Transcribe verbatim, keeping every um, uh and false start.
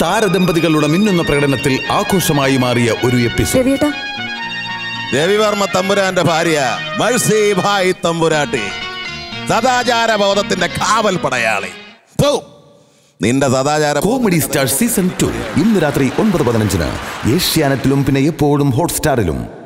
താരദമ്പതികളുടെ മിന്നുന്ന പ്രകടനത്തിൽ ആഘോഷമായി മാറിയ ഒരു എപ്പിസോഡ്. രവിവർമ്മ തമ്പുരാന്റെ ഭാര്യ മഴ്സി ഭായ് തമ്പുരാട്ടി, സദാചാര ബോധത്തിന്റെ കാവൽ പടയാളി. നിന്റെ സദാചാര കോമഡി സ്റ്റാർ സീസൺ ടു ഇന്ന് രാത്രി ഒൻപത് പതിനഞ്ചിന് ഏഷ്യാനെറ്റിലും പിന്നെ എപ്പോഴും ഹോട്ട്സ്റ്റാറിലും.